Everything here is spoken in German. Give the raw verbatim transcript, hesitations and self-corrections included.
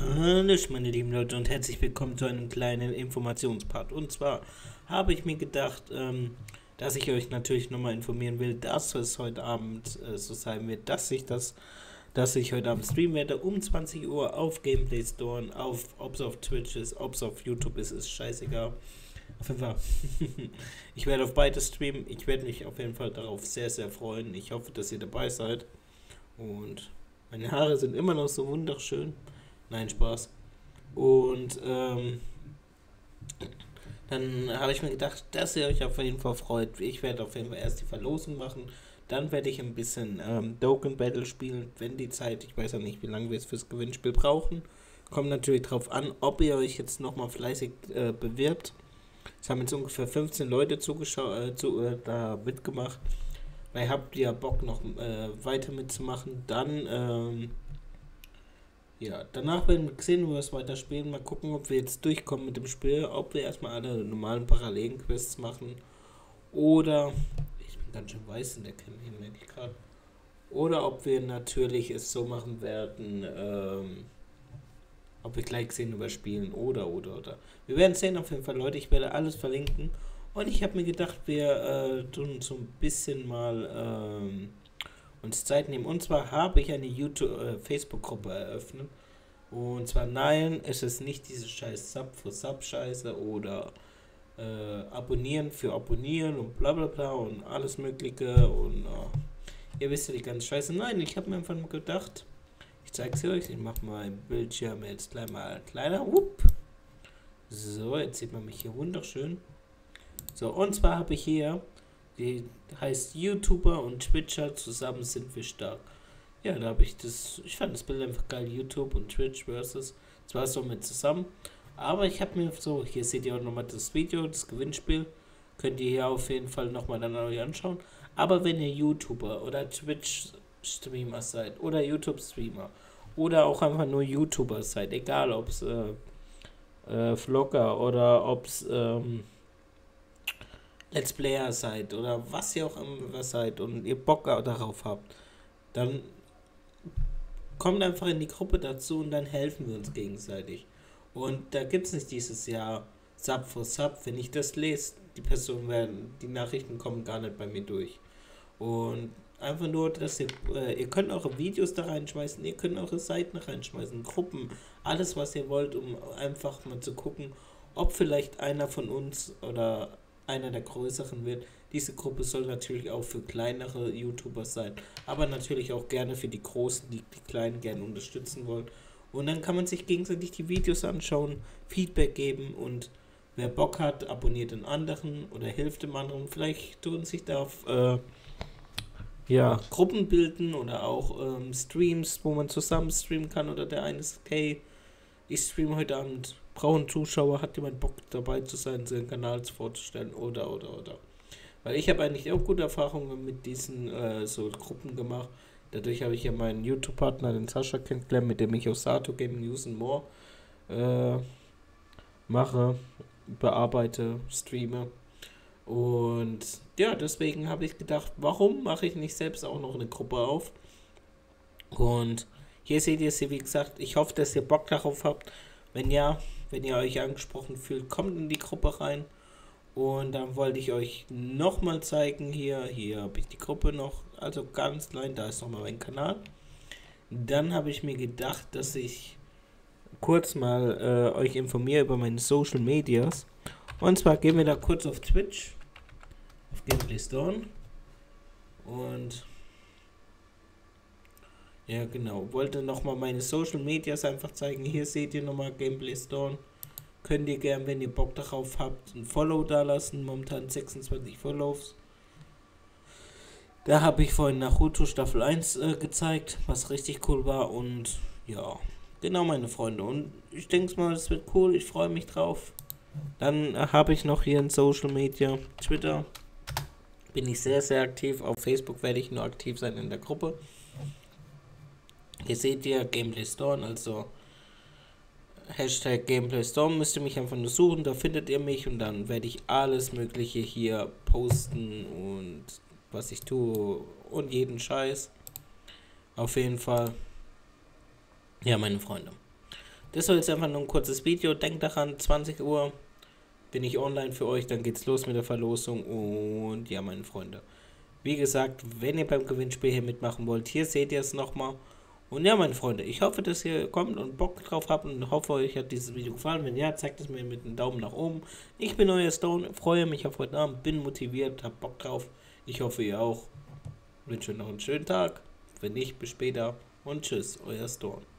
Hallo, meine lieben Leute, und herzlich willkommen zu einem kleinen Informationspart. Und zwar habe ich mir gedacht, ähm, dass ich euch natürlich nochmal informieren will, dass es heute Abend äh, so sein wird, dass ich das, dass ich heute Abend streamen werde um zwanzig Uhr auf Gameplay Store, auf, ob es auf Twitch ist, ob es auf YouTube ist, ist scheißegal. Auf jeden Fall. Ich werde auf beides streamen. Ich werde mich auf jeden Fall darauf sehr, sehr freuen. Ich hoffe, dass ihr dabei seid. Und meine Haare sind immer noch so wunderschön. Nein, Spaß. Und ähm, dann habe ich mir gedacht, dass ihr euch auf jeden Fall freut. Ich werde auf jeden Fall erst die Verlosung machen. Dann werde ich ein bisschen ähm, Dokkan Battle spielen, wenn die Zeit, ich weiß ja nicht, wie lange wir es fürs Gewinnspiel brauchen. Kommt natürlich drauf an, ob ihr euch jetzt nochmal fleißig äh, bewirbt. Es haben jetzt ungefähr fünfzehn Leute zugeschaut, äh, zu, äh, da mitgemacht. Weil habt ihr Bock noch äh, weiter mitzumachen, dann ähm, ja, danach werden wir sehen, wo wir es weiterspielen. Mal gucken, ob wir jetzt durchkommen mit dem Spiel, ob wir erstmal alle normalen parallelen Quests machen oder ich bin ganz schön weiß in der Cam hier, merke ich gerade. Oder ob wir natürlich es so machen werden, ähm, ob wir gleich sehen überspielen oder oder oder. Wir werden sehen auf jeden Fall, Leute. Ich werde alles verlinken. Und ich habe mir gedacht, wir äh, tun so ein bisschen mal ähm, uns Zeit nehmen. Und zwar habe ich eine YouTube, äh, Facebook-Gruppe eröffnet. Und zwar nein, es ist nicht diese scheiß Sub für Sub-Scheiße oder äh, Abonnieren für Abonnieren und bla bla bla und alles Mögliche. Und äh, ihr wisst ja die ganze Scheiße. Nein, ich habe mir einfach nur gedacht, ich zeige es euch. Ich mache mal ein Bildschirm jetzt gleich mal kleiner. Upp. So, jetzt sieht man mich hier wunderschön. So, und zwar habe ich hier, die heißt YouTuber und Twitcher, zusammen sind wir stark. Ja, da habe ich das, ich fand das Bild einfach geil, YouTube und Twitch versus, zwar so mit zusammen, aber ich habe mir so, hier seht ihr auch nochmal das Video, das Gewinnspiel, könnt ihr hier auf jeden Fall nochmal dann euch anschauen, aber wenn ihr YouTuber oder Twitch-Streamer seid oder YouTube-Streamer oder auch einfach nur YouTuber seid, egal ob es äh, äh, Vlogger oder ob es ähm, Let's Player seid oder was ihr auch immer seid und ihr Bock darauf habt, dann kommt einfach in die Gruppe dazu und dann helfen wir uns gegenseitig. Und da gibt es nicht dieses Jahr Sub for Sub. Wenn ich das lese, die Personen werden, die Nachrichten kommen gar nicht bei mir durch. Und einfach nur, dass ihr, äh, ihr könnt eure Videos da reinschmeißen, ihr könnt eure Seiten reinschmeißen, Gruppen, alles was ihr wollt, um einfach mal zu gucken, ob vielleicht einer von uns oder einer der größeren wird. Diese Gruppe soll natürlich auch für kleinere YouTuber sein, aber natürlich auch gerne für die Großen, die die Kleinen gerne unterstützen wollen. Und dann kann man sich gegenseitig die Videos anschauen, Feedback geben und wer Bock hat, abonniert den anderen oder hilft dem anderen. Vielleicht tun sich da auf, äh, ja, Gruppen bilden oder auch ähm, Streams, wo man zusammen streamen kann oder der eine sagt, hey, ich streame heute Abend, brauche einen Zuschauer, hat jemand Bock dabei zu sein, seinen Kanal vorzustellen oder oder oder. Weil ich habe eigentlich auch gute Erfahrungen mit diesen äh, so Gruppen gemacht. Dadurch habe ich ja meinen YouTube-Partner, den Sascha, kennengelernt, mit dem ich auch Sato Gaming News and More äh, mache, bearbeite, streame. Und ja, deswegen habe ich gedacht, warum mache ich nicht selbst auch noch eine Gruppe auf? Und hier seht ihr sie, wie gesagt, ich hoffe, dass ihr Bock darauf habt. Wenn ja, wenn ihr euch angesprochen fühlt, kommt in die Gruppe rein. Und dann wollte ich euch nochmal zeigen, hier, hier habe ich die Gruppe noch, also ganz klein, da ist nochmal mein Kanal. Dann habe ich mir gedacht, dass ich kurz mal äh, euch informiere über meine Social Medias. Und zwar gehen wir da kurz auf Twitch, auf Gameplay Stone. Und ja, genau, wollte nochmal meine Social Medias einfach zeigen. Hier seht ihr nochmal Gameplay Stone. Könnt ihr gern, wenn ihr Bock darauf habt, ein Follow da lassen. Momentan sechsundzwanzig Follows. Da habe ich vorhin Naruto Staffel eins äh, gezeigt, was richtig cool war. Und ja, genau meine Freunde. Und ich denke mal, es wird cool. Ich freue mich drauf. Dann äh, habe ich noch hier in Social Media, Twitter. Bin ich sehr, sehr aktiv. Auf Facebook werde ich nur aktiv sein in der Gruppe. Hier seht ihr Gameplay Storm, also Hashtag Gameplay Storm müsst ihr mich einfach nur suchen, da findet ihr mich und dann werde ich alles Mögliche hier posten und was ich tue und jeden Scheiß. Auf jeden Fall. Ja, meine Freunde. Das soll jetzt einfach nur ein kurzes Video. Denkt daran, zwanzig Uhr bin ich online für euch, dann geht's los mit der Verlosung. Und ja, meine Freunde, wie gesagt, wenn ihr beim Gewinnspiel hier mitmachen wollt, hier seht ihr es nochmal. Und ja, meine Freunde, ich hoffe, dass ihr kommt und Bock drauf habt und hoffe, euch hat dieses Video gefallen. Wenn ja, zeigt es mir mit einem Daumen nach oben. Ich bin euer Stone, freue mich auf heute Abend, bin motiviert, hab Bock drauf. Ich hoffe, ihr auch. Wünsche noch einen schönen Tag. Wenn nicht, bis später und tschüss, euer Stone.